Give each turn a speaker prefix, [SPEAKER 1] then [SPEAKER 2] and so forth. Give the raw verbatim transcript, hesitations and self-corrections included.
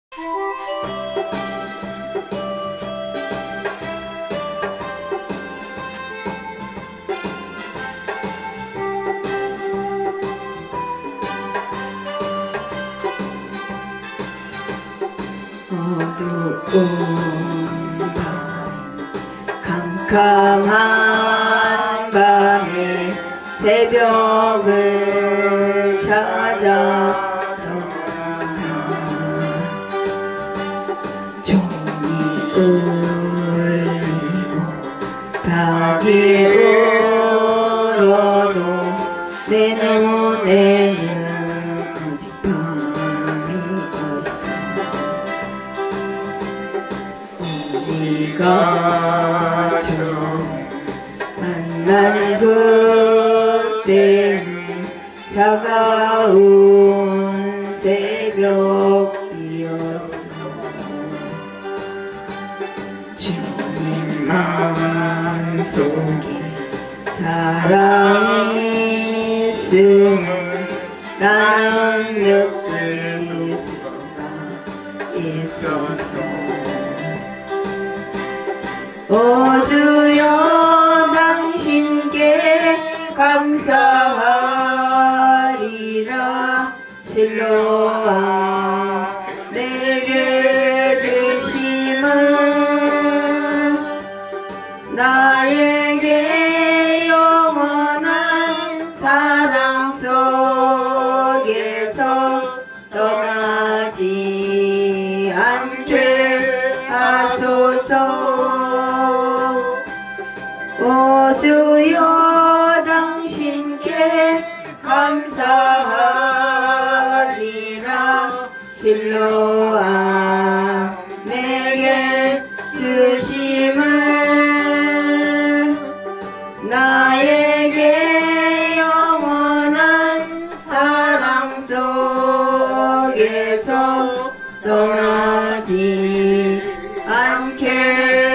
[SPEAKER 1] 어두운 밤 캄캄한 밤에 새벽을 찾아 떠난다. 종이 울리고 닭이 울어도 내 눈에는 오직 밤이었어. 우리가 처음 만난 그때는 차가운 새벽이었어. 주님 마음속에 사랑이 있음을 나는 느낄 수가 있었어. 오 주여 당신께 감사하리라. 실로와 내게 주심은 나에게 영원한 사랑 속에서 떠나지 않게 하소서. 오 주여 당신께 감사하리라. 실로와 내게 주심을 나에게 영원한 사랑 속에서 떠나지 않게